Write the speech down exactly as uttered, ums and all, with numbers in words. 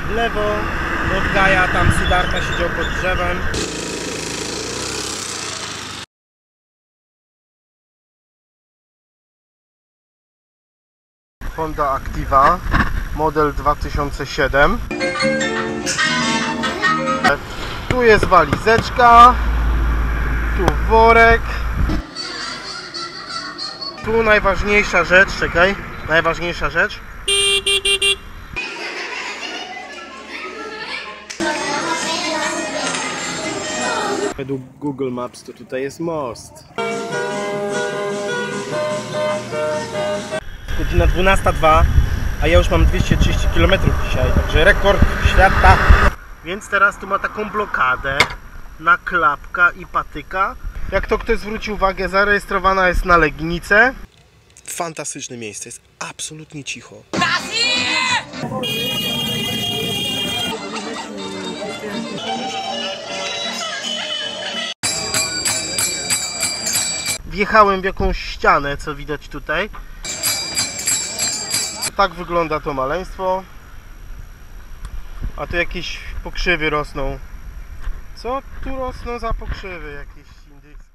w lewo od Gaja, tam Siddhartha siedział pod drzewem. Honda Activa, model dwa tysiące siedem. Tu jest walizeczka, tu worek. Tu najważniejsza rzecz, czekaj, najważniejsza rzecz. Według Google Maps to tutaj jest most. Godzina dwunasta dwa, a ja już mam dwieście trzydzieści kilometrów dzisiaj, także rekord świata. Więc teraz tu ma taką blokadę na klapka i patyka. Jak to ktoś zwróci uwagę, zarejestrowana jest na Legnicę. Fantastyczne miejsce, jest absolutnie cicho. Wjechałem w jakąś ścianę, co widać tutaj. Tak wygląda to maleństwo. A tu jakieś pokrzywy rosną. Co tu rosną za pokrzywy? Jakieś indyki.